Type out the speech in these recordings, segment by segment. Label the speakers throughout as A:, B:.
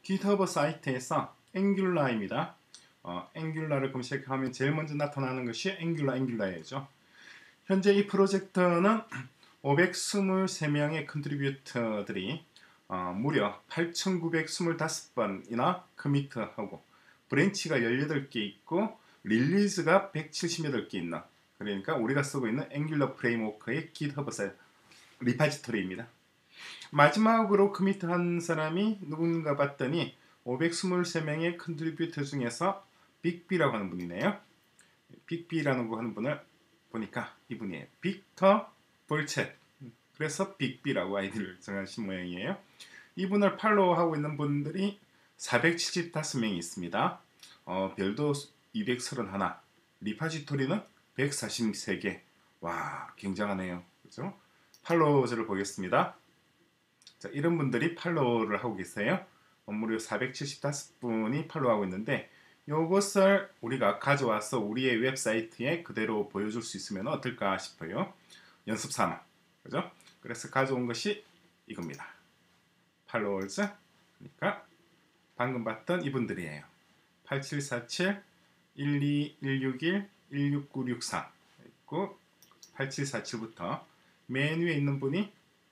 A: GitHub 사이트에서 앵귤라입니다. 앵귤라를 검색하면 제일 먼저 나타나는 것이 앵귤라죠. 현재 이 프로젝트는 523명의 컨트리뷰터들이 무려 8,925번이나 커미트하고 브랜치가 18개 있고 릴리즈가 178개 있는, 그러니까 우리가 쓰고 있는 앵귤러 프레임워크의 GitHub 리파지토리입니다. 마지막으로 커미트한 사람이 누군가 봤더니 523명의 컨트리뷰터 중에서 빅비라고 하는 분이네요. 빅비라는 거 하는 분을 보니까 이분이에요. 빅터 볼쳇. 그래서 빅비라고 아이디를 정하신 모양이에요. 이분을 팔로우하고 있는 분들이 475명이 있습니다. 별도 231, 리파지토리는 143개. 와, 굉장하네요. 그죠? 팔로워즈를 보겠습니다. 자, 이런 분들이 팔로우를 하고 계세요. 무려 475분이 팔로우하고 있는데, 이것을 우리가 가져와서 우리의 웹사이트에 그대로 보여줄 수 있으면 어떨까 싶어요. 연습 삼아. 그죠? 그래서 가져온 것이 이겁니다. 팔로워즈. 그러니까 방금 봤던 이분들이에요. 8747, 12161, 16963 있고 8747부터 맨 위에 있는 분이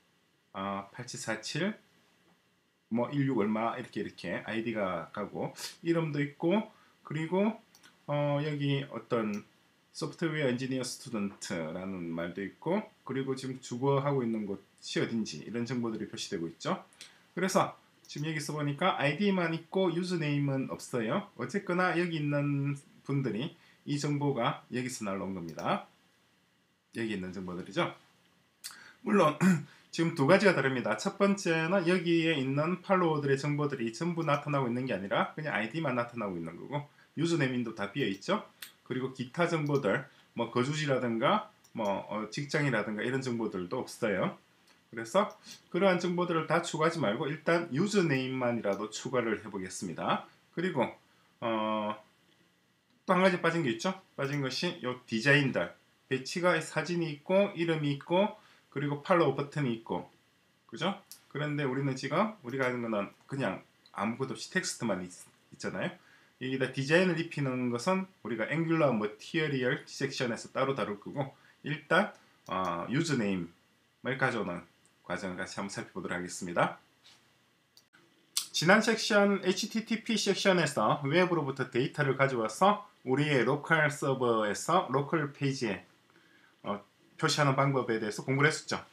A: 8747 뭐 16 얼마 이렇게 아이디가 가고 이름도 있고, 그리고 여기 어떤 소프트웨어 엔지니어 스튜던트라는 말도 있고, 그리고 지금 주거하고 있는 곳이 어딘지 이런 정보들이 표시되고 있죠. 그래서 지금 여기서 보니까 아이디만 있고 유저네임은 없어요. 어쨌거나 여기 있는 분들이 이 정보가 여기서 날라온 겁니다. 여기 있는 정보들이죠. 물론 지금 두 가지가 다릅니다. 첫 번째는 여기에 있는 팔로워들의 정보들이 전부 나타나고 있는 게 아니라 그냥 아이디만 나타나고 있는 거고, 유저네임도 다 비어 있죠. 그리고 기타 정보들, 뭐 거주지라든가 뭐 직장이라든가 이런 정보들도 없어요. 그래서 그러한 정보들을 다 추가하지 말고 일단 유저네임만이라도 추가를 해보겠습니다. 그리고 또 한 가지 빠진 게 있죠. 빠진 것이 요 디자인들, 배치가 사진이 있고 이름이 있고 그리고 팔로우 버튼이 있고, 그죠? 그런데 우리는 지금 우리가 하는 거는 그냥 아무것도 없이 텍스트만 있잖아요. 여기다 디자인을 입히는 것은 우리가 앵귤러 머티리얼 섹션에서 따로 다룰 거고, 일단 유저네임을 가져오는 과정을 같이 한번 살펴보도록 하겠습니다. 지난 섹션 HTTP 섹션에서 웹으로부터 데이터를 가져와서 우리의 로컬 서버에서 로컬 페이지에 표시하는 방법에 대해서 공부를 했었죠.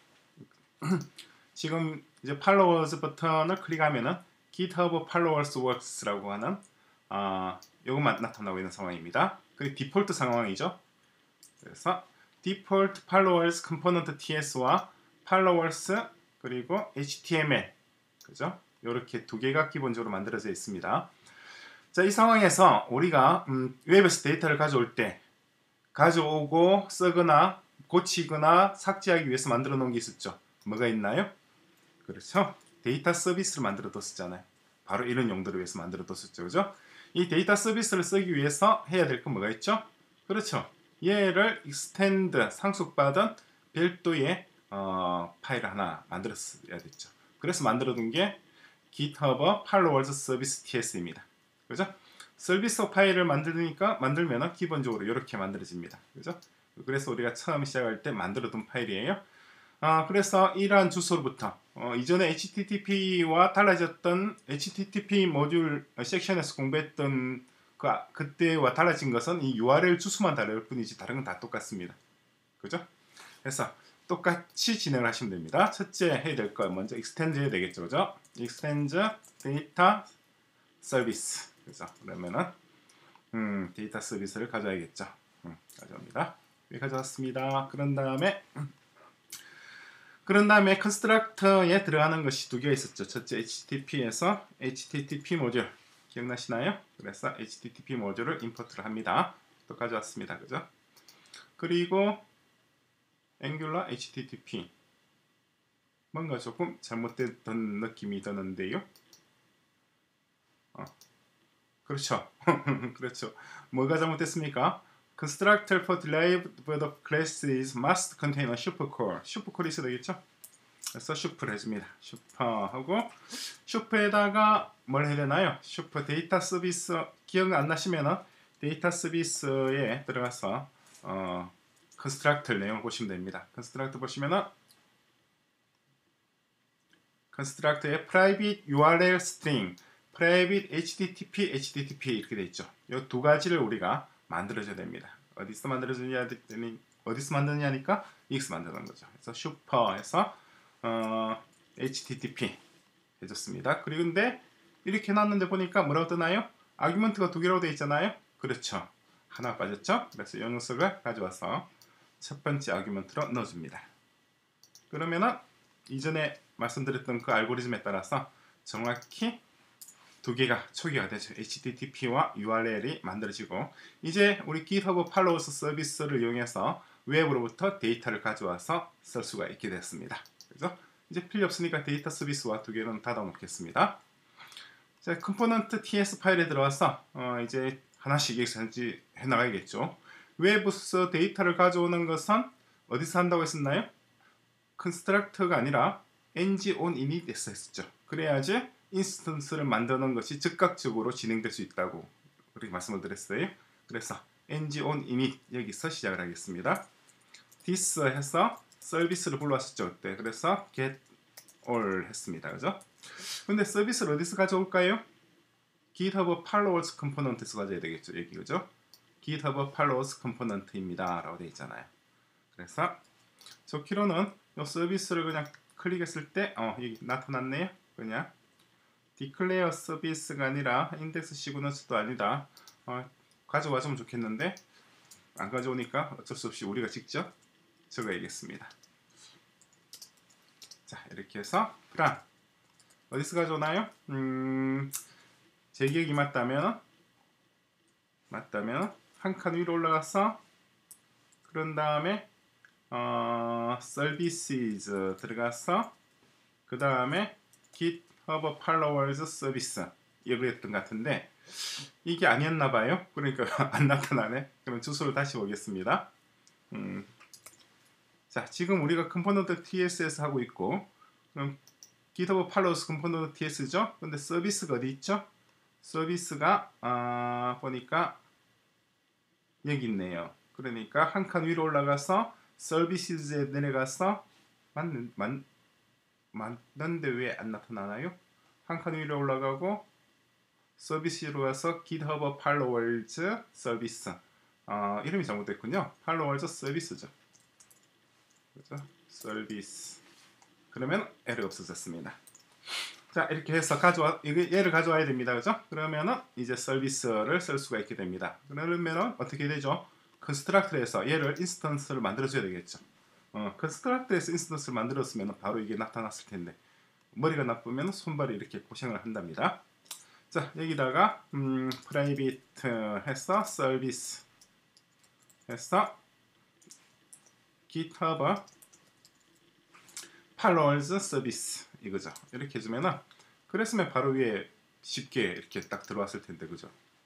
A: 지금 이제 팔로워즈 버튼을 클릭하면은 GitHub Followers Works라고 하는 요것만 나타나고 있는 상황입니다. 그리고 디폴트 상황이죠. 그래서 디폴트 Followers Component TS와 Followers 그리고 HTML, 그죠? 이렇게 두 개가 기본적으로 만들어져 있습니다. 자, 이 상황에서 우리가 웹에서 데이터를 가져올 때 가져오고 쓰거나 고치거나 삭제하기 위해서 만들어 놓은 게 있었죠. 뭐가 있나요? 그렇죠. 데이터 서비스를 만들어 뒀었잖아요. 바로 이런 용도를 위해서 만들어 뒀었죠. 그죠? 이 데이터 서비스를 쓰기 위해서 해야 될 건 뭐가 있죠? 그렇죠. 얘를 extend, 상속받은 별도의 파일을 하나 만들었어야 됐죠. 그래서 만들어 둔 게 GitHub Followers Service TS입니다. 그죠? 서비스 파일을 만들면 기본적으로 이렇게 만들어집니다. 그죠? 그래서 우리가 처음 시작할 때 만들어둔 파일이에요. 그래서 이러한 주소로부터 이전에 HTTP와 달라졌던 HTTP 모듈 섹션에서 공부했던 그때와 달라진 것은 이 URL 주소만 다를 뿐이지 다른 건 다 똑같습니다. 그죠? 그래서 똑같이 진행을 하시면 됩니다. 첫째 해야 될 거 먼저 extend 해야 되겠죠. 그죠? extend data service. 그래서 그러면은 데이터 서비스를 가져야겠죠. 가져옵니다. 가져왔습니다. 그런 다음에 컨스트럭터에 들어가는 것이 두 개가 있었죠. 첫째 HTTP에서 HTTP 모듈 기억나시나요? 그래서 HTTP 모듈을 임포트를 합니다. 또 가져왔습니다. 그죠? 그리고 Angular HTTP 뭔가 조금 잘못됐던 느낌이 드는데요. 그렇죠. 그렇죠. 뭐가 잘못됐습니까? Constructor for derived of classes must contain a supercore. supercore이 있어야 되겠죠? 그래서 슈프를 해줍니다. 슈퍼하고 슈퍼에다가 뭘 해야 되나요? 슈퍼 데이터 서비스 기억 안 나시면은 데이터 서비스에 들어가서 컨스트럭터 내용을 보시면 됩니다. 컨스트럭터 보시면은 컨스트럭터에 private URL string, private HTTP, HTTP 이렇게 돼 있죠. 이 두 가지를 우리가 만들어줘야 됩니다. 어디서 만드느냐니까 EX 만드는 거죠. 그래서 슈퍼에서 HTTP 해줬습니다. 그리고 근데 이렇게 해놨는데 보니까 뭐라고 뜨나요? 아규먼트가 두 개라고 되어 있잖아요. 그렇죠. 하나 빠졌죠? 그래서 이 녀석을 가져와서 첫 번째 아규먼트로 넣어줍니다. 그러면은 이전에 말씀드렸던 그 알고리즘에 따라서 정확히 두 개가 초기화 되죠. HTTP와 URL이 만들어지고 이제 우리 GitHub 팔로워스 서비스를 이용해서 웹으로부터 데이터를 가져와서 쓸 수가 있게 됐습니다. 그래서 이제 필요 없으니까 데이터 서비스와 두 개는 닫아 놓겠습니다. 자, 컴포넌트 TS 파일에 들어와서 이제 하나씩 해 나가야겠죠. 웹에서 데이터를 가져오는 것은 어디서 한다고 했었나요? 컨스트럭터가 아니라 ng-on-init에서 했었죠. 그래야지 인스턴스를 만드는 것이 즉각적으로 진행될 수 있다고 그렇게 말씀을 드렸어요. 그래서 ng-on-init 여기서 시작을 하겠습니다. this 해서 서비스를 불러왔었죠. 그때. 그래서 get all 했습니다. 그죠? 근데 서비스를 어디서 가져올까요? GitHub Followers 컴포넌트에서 가져야 되겠죠. 여기 그죠? GitHub Followers 컴포넌트입니다. 라고 되어 있잖아요. 그래서 좋기로는 이 서비스를 그냥 클릭했을 때 여기 나타났네요. 그냥 declare 서비스가 아니라 index 시그너스도 아니다. 가져와주면 좋겠는데 안 가져오니까 어쩔 수 없이 우리가 직접 적어야겠습니다. 자, 이렇게 해서 프랑 어디서 가져오나요? 제 기억이 맞다면 한 칸 위로 올라가서 그런 다음에 services 들어가서 그 다음에 GitHub Followers Service 이거 했던 것 같은데 이게 아니었나 봐요. 그러니까 안 나타나네. 그럼 주소를 다시 보겠습니다. 자, 지금 우리가 컴포넌트 TSS 하고 있고 그럼 GitHub Followers 컴포넌트 TS죠. 근데 서비스가 어디 있죠? 서비스가 보니까 여기 있네요. 그러니까 한 칸 위로 올라가서 서비스에 내려가서 맞는데 왜 안 나타나나요? 한 칸 위로 올라가고 서비스로 가서 GitHub Followers 서비스 이름이 잘못됐군요. Followers 서비스죠. 그죠? 서비스 그러면 에러가 없어졌습니다. 자, 이렇게 해서 얘를 가져와야 됩니다. 그죠? 그러면은 이제 서비스를 쓸 수가 있게 됩니다. 그러면은 어떻게 되죠? 컨스트럭터에서 얘를 인스턴스를 만들어줘야 되겠죠. 컨스트럭터에서 인스턴스를 만들었으면 바로 이게 나타났을 텐데 머리가 나쁘면 손발이 이렇게 고생을 한답니다. 자, 여기다가 private 해서 서비스 해서 GitHub Followers 서비스 이거죠. 이렇게 해주면은 그랬으면 바로 위에 쉽게 이렇게 딱 들어왔을 텐데 그죠?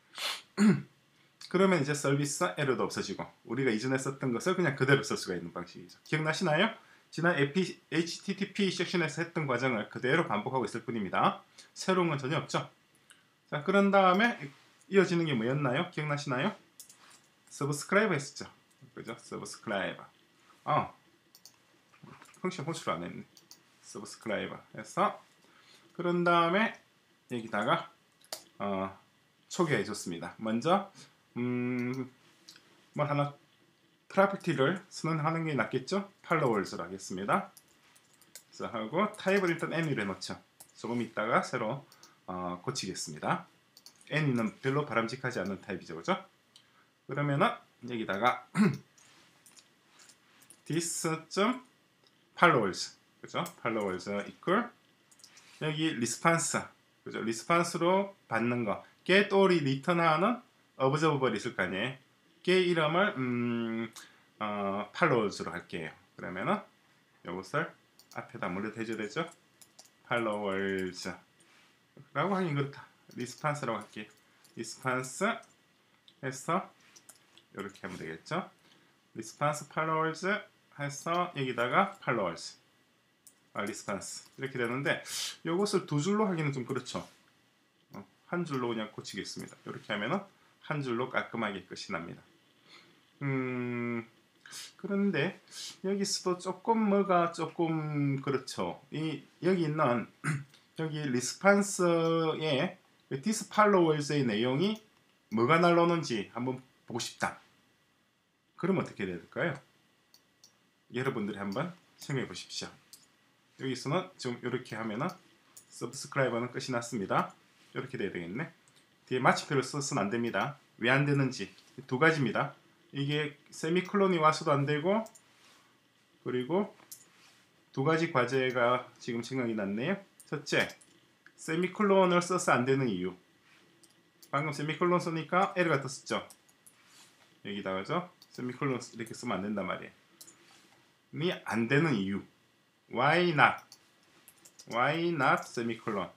A: 그러면 이제 서비스 에러도 없어지고 우리가 이전에 썼던 것을 그냥 그대로 쓸 수가 있는 방식이죠. 기억나시나요? 지난 HTTP 섹션에서 했던 과정을 그대로 반복하고 있을 뿐입니다. 새로운 건 전혀 없죠. 자, 그런 다음에 이어지는 게 뭐였나요? 기억나시나요? 서브스크라이버 했었죠. 그죠? 서브스크라이버. 펑션 호출을 안 했네. 서브스크라이버 해서 그런 다음에 여기다가 초기화해 줬습니다. 먼저 뭘 하나 프로퍼티를 선언하는 게 낫겠죠? 팔로워즈로 하겠습니다. 그래서 하고 타입을 일단 n으로 해놓죠. 조금 있다가 새로 고치겠습니다. n은 별로 바람직하지 않은 타입이죠, 그죠? 그러면은 여기다가 this.followers 그죠? followers equal 여기 response 그죠? response로 받는 거 get all이 return하는 observable 있을 거 아니에요. 걔 이름을 followers로 할게요. 그러면은 이것을 앞에다 뭘로 대줘야 되죠? followers 라고 하긴 그렇다. response라고 할게요. response 해서 이렇게 하면 되겠죠? response followers 해서 여기다가 followers 리스판스 이렇게 되는데 이것을 두 줄로 하기는 좀 그렇죠. 한 줄로 그냥 고치겠습니다. 이렇게 하면은 한 줄로 깔끔하게 끝이 납니다. 그런데 여기서도 조금 뭐가 조금 그렇죠. 여기 있는 여기 리스판스의 디스 팔로워즈의 내용이 뭐가 날라오는지 한번 보고 싶다. 그럼 어떻게 해야 될까요? 여러분들이 한번 생각해 보십시오. 여기서는 지금 이렇게 하면은 서브스크라이버는 끝이 났습니다. 이렇게 돼야 되겠네. 뒤에 마침표를 써서는 안 됩니다. 왜 안 되는지 두 가지입니다. 이게 세미콜론이 와서도 안 되고, 그리고 두 가지 과제가 지금 생각이 났네요. 첫째, 세미콜론을 써서 안 되는 이유. 방금 세미콜론 쓰니까 에러가 떴었죠. 여기다가죠. 세미콜론 이렇게 쓰면 안 된단 말이에요. 이 안 되는 이유. Why not? Why not 세미콜론?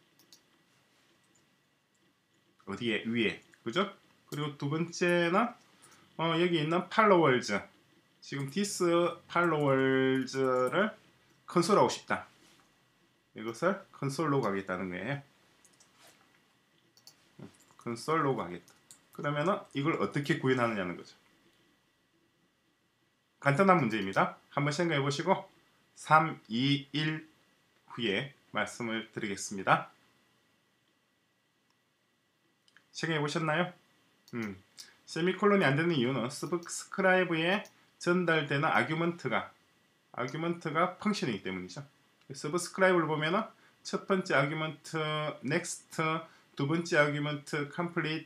A: 어디에? 위에. 그죠? 그리고 두 번째는 여기 있는 팔로워즈. 지금 디스 팔로워즈를 컨솔하고 싶다. 이것을 컨솔로 가겠다는 거예요. 컨솔로 가겠다. 그러면은 이걸 어떻게 구현하느냐는 거죠. 간단한 문제입니다. 한번 생각해 보시고 3, 2, 1 후에 말씀을 드리겠습니다. 생각해 보셨나요? 세미콜론이 안 되는 이유는 서브스크라이브에 전달되는 아규먼트가 펑션이기 때문이죠. 서브스크라이브를 보면은 첫 번째 아규먼트 next, 두 번째 아규먼트 complete,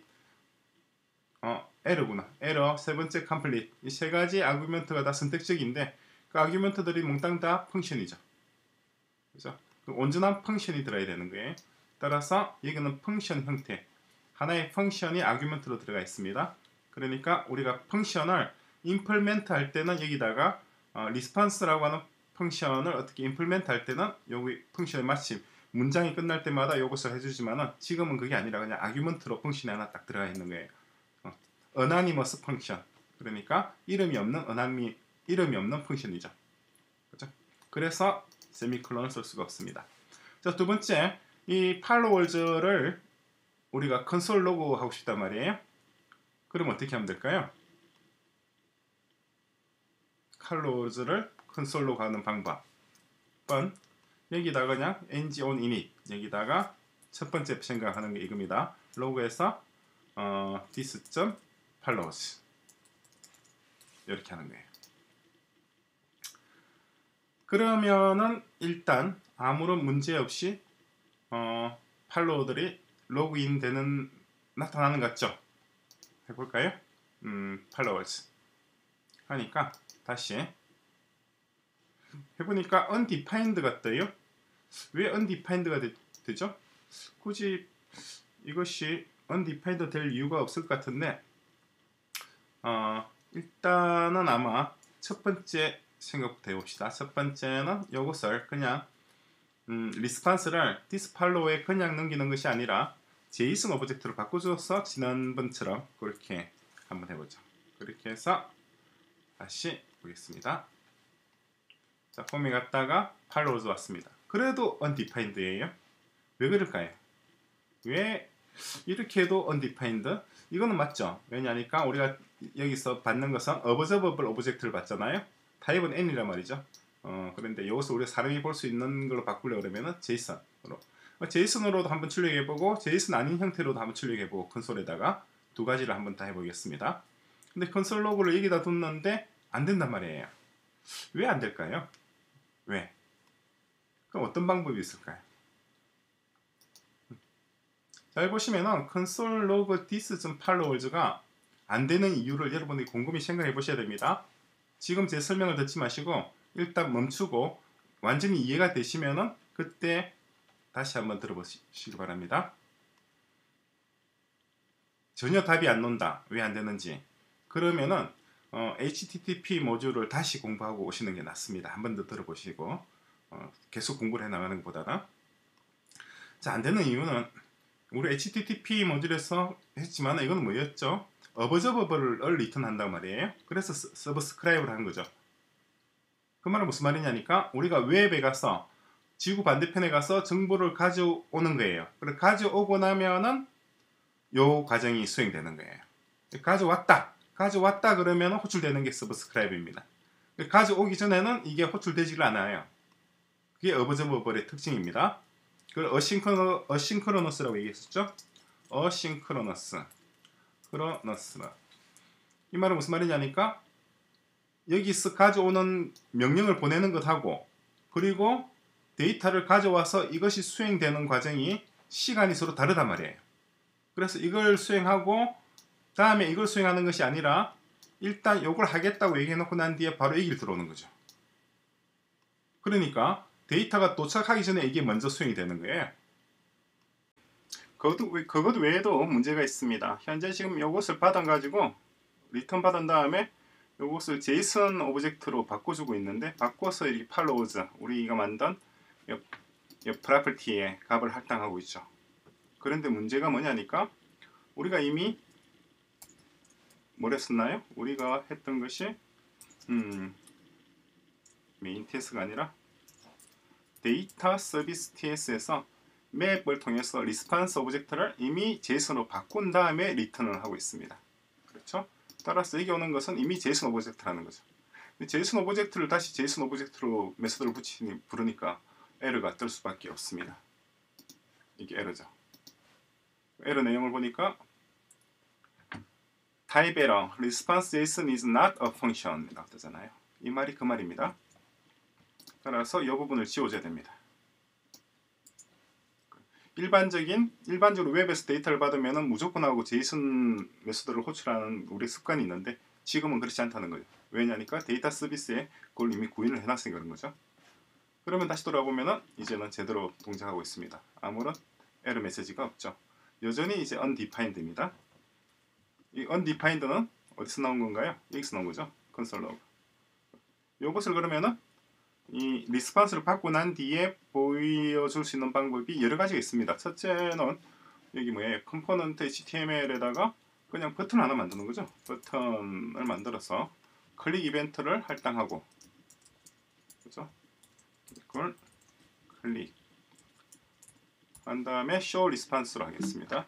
A: 에러구나. 에러, 세 번째 complete. 이 세 가지 아규먼트가 다 선택적인데 그 아규먼트들이 몽땅 다 펑션이죠. 그죠? 온전한 펑션이 들어야 되는 거예요. 따라서 여기는 펑션 형태. 하나의 펑션이 아규먼트로 들어가 있습니다. 그러니까 우리가 펑션을 임플멘트 할 때는 여기다가 리스판스라고 하는 펑션을 어떻게 임플멘트 할 때는 여기 펑션의 마침 문장이 끝날 때마다 이것을 해주지만은 지금은 그게 아니라 그냥 아규먼트로 펑션이 하나 딱 들어가 있는 거예요. 어나니머스 펑션. 그러니까 이름이 없는 펑션이죠. 그렇죠? 그래서 세미콜론을 쓸 수가 없습니다. 자, 두 번째, 이 팔로워즈를 우리가 컨솔 로그 하고 싶단 말이에요. 그럼 어떻게 하면 될까요? 팔로워즈를 컨솔 로그 하는 방법은 여기다가 그냥 ng on init 여기다가 첫 번째 생각하는 게 이겁니다. 로그에서 this.follows 이렇게 하는 거예요. 그러면은 일단 아무런 문제 없이 팔로워들이 로그인 되는 나타나는 것 같죠? 해볼까요? followers 하니까 다시 해보니까 undefined가 떠요. 왜 undefined가 되죠? 굳이 이것이 undefined 될 이유가 없을 것 같은데 일단은 아마 첫 번째 생각부터 해봅시다. 첫 번째는 이것을 그냥 리스판스를 디스팔로우에 그냥 넘기는 것이 아니라 JSON 오브젝트로 바꿔줘서 지난번처럼 그렇게 한번 해보죠. 그렇게 해서 다시 보겠습니다. 자, 폼에 갔다가 팔로우즈 왔습니다. 그래도 undefined예요. 왜 그럴까요? 왜 이렇게 해도 undefined? 이거는 맞죠? 왜냐하니까 우리가 여기서 받는 것은 observable 오브젝트를 받잖아요. 타입은 n이란 말이죠. 그런데 이것을 우리가 사람이 볼 수 있는 걸로 바꾸려고 그러면은 JSON으로. JSON으로도 한번 출력해보고 JSON 아닌 형태로도 한번 출력해보고 컨솔에다가 두 가지를 한번 다 해보겠습니다. 근데 컨솔 로그를 여기다 뒀는데 안 된단 말이에요. 왜 안 될까요? 왜? 그럼 어떤 방법이 있을까요? 잘 보시면은 console log this.followers가 안 되는 이유를 여러분이 곰곰이 생각해 보셔야 됩니다. 지금 제 설명을 듣지 마시고 일단 멈추고 완전히 이해가 되시면은 그때 다시 한번 들어보시기 바랍니다. 전혀 답이 안 나온다. 왜 안 되는지. 그러면은 HTTP 모듈을 다시 공부하고 오시는 게 낫습니다. 한 번 더 들어보시고 계속 공부를 해나가는 것보다는. 자, 안 되는 이유는 우리 HTTP 모듈에서 했지만 이거는 뭐였죠? observable을 리턴한단 말이에요. 그래서 서브스크라이브를 한 거죠. 그 말은 무슨 말이냐니까 우리가 웹에 가서 지구 반대편에 가서 정보를 가져오는 거예요. 그리고 가져오고 나면은 요 과정이 수행되는 거예요. 가져왔다 그러면 호출되는 게 서브스크라이브입니다. 가져오기 전에는 이게 호출되지를 않아요. 그게 어버저버블의 특징입니다. 그걸 어싱크로너스라고 얘기했었죠. 어싱크로너스. 이 말은 무슨 말이냐니까 여기서 가져오는 명령을 보내는 것하고 그리고 데이터를 가져와서 이것이 수행되는 과정이 시간이 서로 다르단 말이에요. 그래서 이걸 수행하고 다음에 이걸 수행하는 것이 아니라 일단 이걸 하겠다고 얘기해놓고 난 뒤에 바로 이 길 들어오는 거죠. 그러니까 데이터가 도착하기 전에 이게 먼저 수행이 되는 거예요. 그것 외에도 문제가 있습니다. 현재 지금 이것을 받아가지고 리턴 받은 다음에 이것을 JSON 오브젝트로 바꿔주고 있는데 바꿔서 이렇게 팔로우즈 우리가 만든 이 프로퍼티에 값을 할당하고 있죠. 그런데 문제가 뭐냐니까 우리가 이미 뭘 했었나요? 우리가 했던 것이 메인 TS가 아니라 데이터 서비스 TS에서 맵을 통해서 리스판스 오브젝트를 이미 JSON으로 바꾼 다음에 리턴을 하고 있습니다. 그렇죠? 따라서 여기 오는 것은 이미 JSON 오브젝트라는 거죠. JSON 오브젝트를 다시 JSON 오브젝트로 메소드를 부르니까 에러가 뜰 수밖에 없습니다. 이게 에러죠. 에러 내용을 보니까 type error, response JSON is not a function 이라고 뜨잖아요. 이 말이 그 말입니다. 따라서 이 부분을 지워줘야 됩니다. 일반적으로 웹에서 데이터를 받으면 무조건 하고 JSON 메소드를 호출하는 우리 습관이 있는데 지금은 그렇지 않다는 거죠. 왜냐니까 데이터 서비스에 그걸 이미 구인을 해놨으니까 그런 거죠. 그러면 다시 돌아보면은 이제는 제대로 동작하고 있습니다. 아무런 에러 메시지가 없죠. 여전히 이제 undefined입니다. 이 undefined는 어디서 나온 건가요? 여기서 나온 거죠. 컨솔 로그. 이것을 그러면은 이 리스판스를 받고 난 뒤에 보여줄 수 있는 방법이 여러 가지가 있습니다. 첫째는 여기 뭐예요? 컴포넌트 HTML에다가 그냥 버튼 하나 만드는 거죠. 버튼을 만들어서 클릭 이벤트를 할당하고, 그죠? 이걸 클릭 한 다음에 show response로 하겠습니다.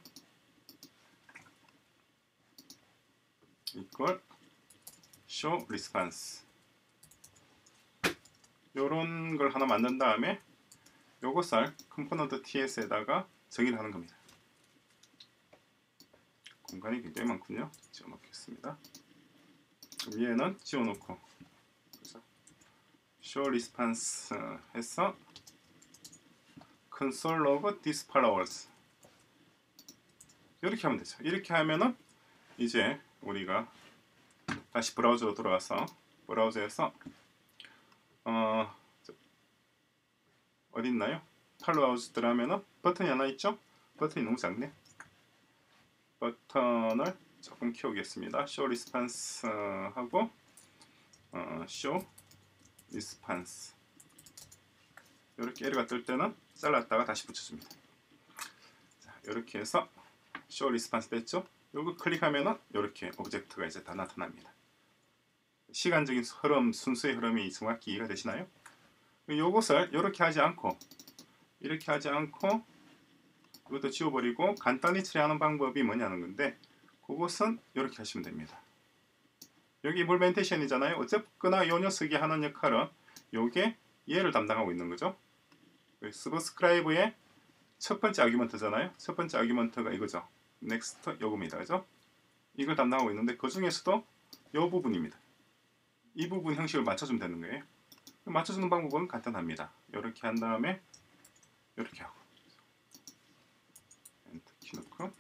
A: 이걸 show response 요런 걸 하나 만든 다음에 요것을 컴포넌트 ts에다가 정의를 하는 겁니다. 공간이 굉장히 많군요. 지워놓겠습니다. 그럼 얘는 지워놓고 show response 해서 console log this followers 이렇게 하면 되죠. 이렇게 하면은 이제 우리가 다시 브라우저로 돌아와서 브라우저에서 어디 있나요? 팔로우아웃 들어가면은 버튼이 하나 있죠? 버튼이 너무 작네. 버튼을 조금 키우겠습니다. show response 하고 show response 이렇게 에러가 뜰 때는 잘랐다가 다시 붙여줍니다. 자, 이렇게 해서 show response 됐죠? 요거 클릭하면은 이렇게 오브젝트가 이제 다 나타납니다. 시간적인 흐름, 순수의 흐름이 정확히 이해가 되시나요? 요것을 이렇게 하지 않고 이렇게 하지 않고 이것도 지워버리고 간단히 처리하는 방법이 뭐냐는 건데 그것은 이렇게 하시면 됩니다. 여기 implementation이잖아요. 어쨌거나 이 녀석이 하는 역할은 요게 얘를 담당하고 있는 거죠. 서브스크라이브의 첫 번째 아규먼트잖아요. 첫 번째 아규먼트가 이거죠. next 요겁니다. 그죠? 이걸 담당하고 있는데 그 중에서도 요 부분입니다. 이 부분 형식을 맞춰주면 되는 거예요. 맞춰주는 방법은 간단합니다. 이렇게 한 다음에 이렇게 하고 엔터 키 넣고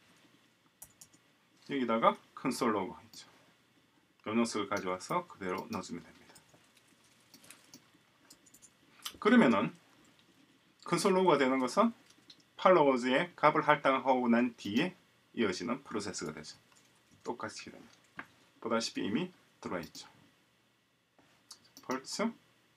A: 여기다가 컨솔 로그 있죠. 요 녀석을 가져와서 그대로 넣어주면 됩니다. 그러면은 컨솔 로그가 되는 것은 팔로워즈의 값을 할당하고 난 뒤에 이어지는 프로세스가 되죠. 똑같이 됩니다. 보다시피 이미 들어와 있죠. 펄츠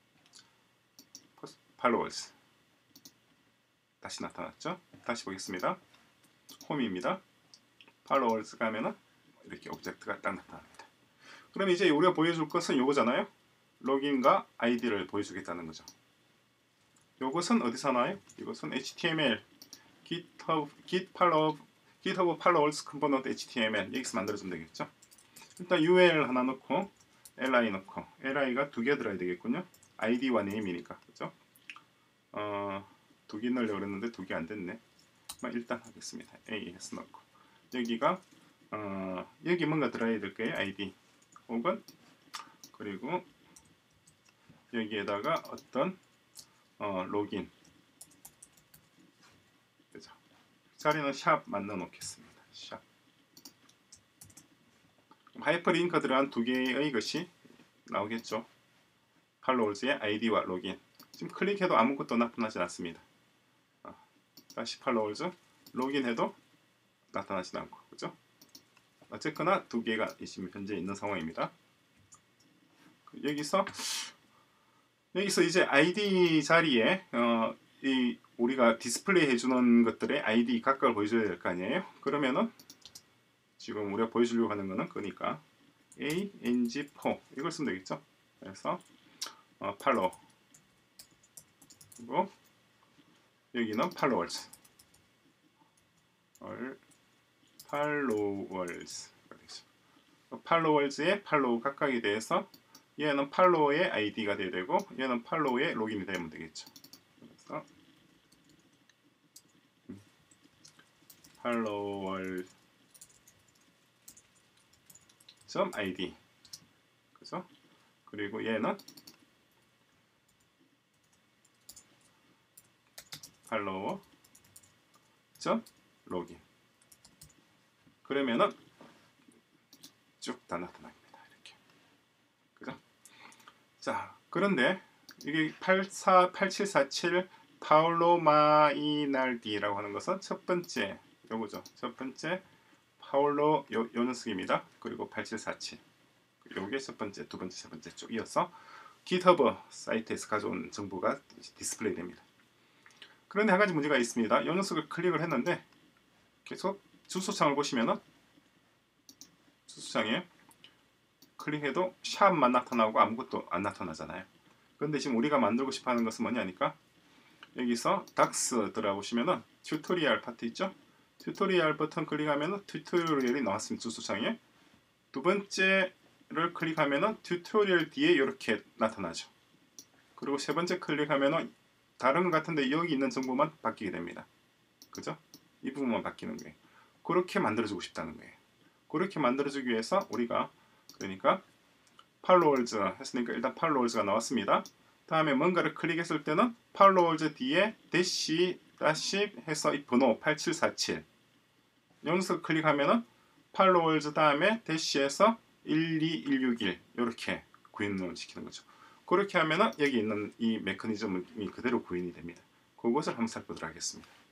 A: 팔로워즈 다시 나타났죠. 다시 보겠습니다. 홈입니다. 팔로워즈 가면은 이렇게 오브젝트가 딱 나타납니다. 그럼 이제 우리가 보여줄 것은 요거잖아요. 로gin과 아이디를 보여주겠다는 거죠. 이것은 어디서 나와요? 이것은 HTML github followers component HTML 여기서 만들어주면 되겠죠. 일단 UL 하나 넣고 li 넣고 li가 두 개 들어야 되겠군요. id와 name이니까 그죠? 두 개 넣으려고 그랬는데 두 개 안 됐네. 일단 하겠습니다. a 해서 넣고 여기가 여기 뭔가 들어야 될 거예요. id 혹은 그리고 여기에다가 어떤 로긴 그죠? 자리는 샵만 넣어 놓겠습니다. 샵 하이퍼링크 들어간 두 개의 것이 나오겠죠. 팔로워즈의 아이디와 로긴. 지금 클릭해도 아무것도 나타나지 않습니다. 다시 팔로워즈 로긴해도 나타나지 않고 그죠? 어쨌거나 두 개가 지금 현재 있는 상황입니다. 여기서 이제 아이디 자리에 우리가 디스플레이 해주는 것들의 아이디 각각을 보여줘야 될 거 아니에요? 그러면은 지금 우리가 보여주려고 하는 거는 그러니까 ang4 이걸 쓰면 되겠죠? 그래서 팔로우 그리고 여기는 팔로워즈 팔로워즈의 팔로우 각각에 대해서 얘는 팔로우의 아이디가 돼야 되고 얘는 팔로우의 로gin이 되면 되겠죠. 그래서 팔로워 id 그죠? 그리고 얘는 팔로워 로긴 그러면은 쭉 다 나타납니다. 이렇게 그죠? 자 그런데 이게 8747 파울로마이날디라고 하는 것은 첫 번째 요거죠. 첫 번째 파울로 요 녀석입니다. 그리고 8747 요게 첫 번째, 두 번째, 세 번째 쭉 이어서 GitHub 사이트에서 가져온 정보가 디스플레이 됩니다. 그런데 한 가지 문제가 있습니다. 요 녀석을 클릭을 했는데 계속 주소창을 보시면은 주소창에 클릭해도 샵만 나타나고 아무것도 안 나타나잖아요. 그런데 지금 우리가 만들고 싶어 하는 것은 뭐냐니까 여기서 닥스 들어가보시면은 튜토리얼 파트 있죠? 튜토리얼 버튼 클릭하면은 튜토리얼이 나왔습니다. 주소창에 두 번째를 클릭하면은 튜토리얼 뒤에 이렇게 나타나죠. 그리고 세 번째 클릭하면은 다른 것 같은데 여기 있는 정보만 바뀌게 됩니다. 그죠? 이 부분만 바뀌는 거예요. 그렇게 만들어주고 싶다는 거예요. 그렇게 만들어주기 위해서 우리가 그러니까 팔로워즈 했으니까 일단 팔로워즈가 나왔습니다. 다음에 뭔가를 클릭했을 때는 팔로워즈 뒤에 대시 다시 해서 이 번호 8747 여기서 클릭하면은 팔로워즈 다음에 대시해서 12161 이렇게 구인을 시키는 거죠. 그렇게 하면은 여기 있는 이 메커니즘이 그대로 구인이 됩니다. 그것을 한번 살펴보도록 하겠습니다.